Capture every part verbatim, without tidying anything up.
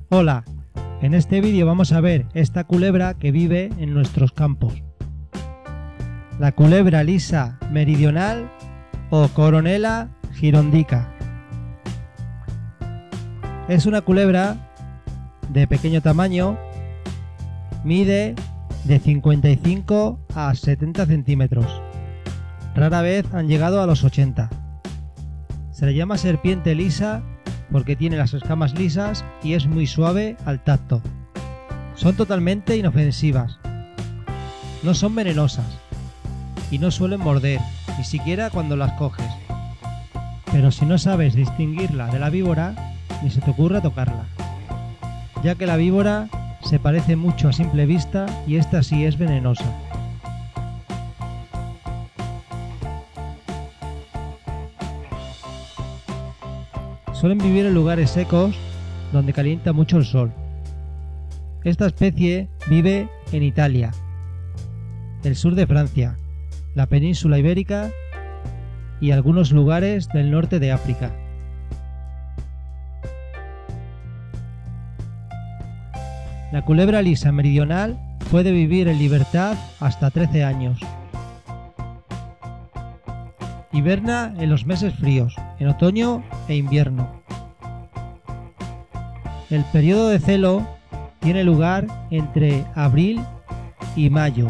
Hola, en este vídeo vamos a ver esta culebra que vive en nuestros campos. La culebra lisa meridional o Coronella girondica. Es una culebra de pequeño tamaño, mide de cincuenta y cinco a setenta centímetros. Rara vez han llegado a los ochenta. Se le llama serpiente lisa porque tiene las escamas lisas y es muy suave al tacto. Son totalmente inofensivas. No son venenosas y no suelen morder, ni siquiera cuando las coges. Pero si no sabes distinguirla de la víbora, ni se te ocurra tocarla, ya que la víbora se parece mucho a simple vista y esta sí es venenosa. Suelen vivir en lugares secos donde calienta mucho el sol. Esta especie vive en Italia, el sur de Francia, la península ibérica y algunos lugares del norte de África. La culebra lisa meridional puede vivir en libertad hasta trece años. Hiberna en los meses fríos, en otoño e invierno. El periodo de celo tiene lugar entre abril y mayo.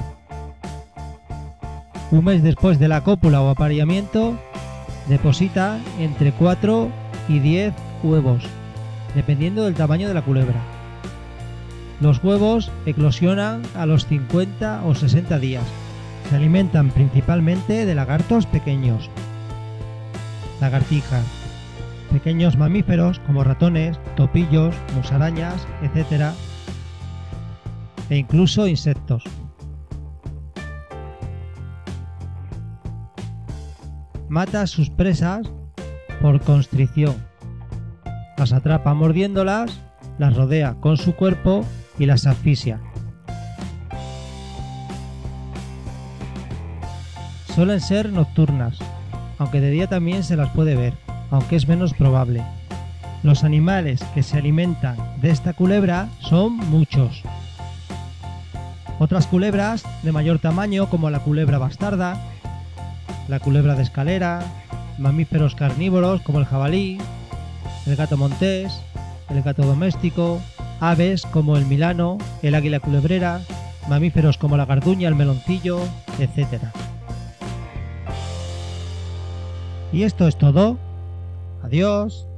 Un mes después de la cópula o apareamiento, deposita entre cuatro y diez huevos, dependiendo del tamaño de la culebra. Los huevos eclosionan a los cincuenta o sesenta días. Se alimentan principalmente de lagartos pequeños, lagartijas, pequeños mamíferos como ratones, topillos, musarañas, etcétera, e incluso insectos. Mata a sus presas por constricción. Las atrapa mordiéndolas, las rodea con su cuerpo y las asfixia. Suelen ser nocturnas, aunque de día también se las puede ver, aunque es menos probable. Los animales que se alimentan de esta culebra son muchos. Otras culebras de mayor tamaño, como la culebra bastarda, la culebra de escalera, mamíferos carnívoros como el jabalí, el gato montés, el gato doméstico, aves como el milano, el águila culebrera, mamíferos como la garduña, el meloncillo, etcétera. Y esto es todo. Adiós.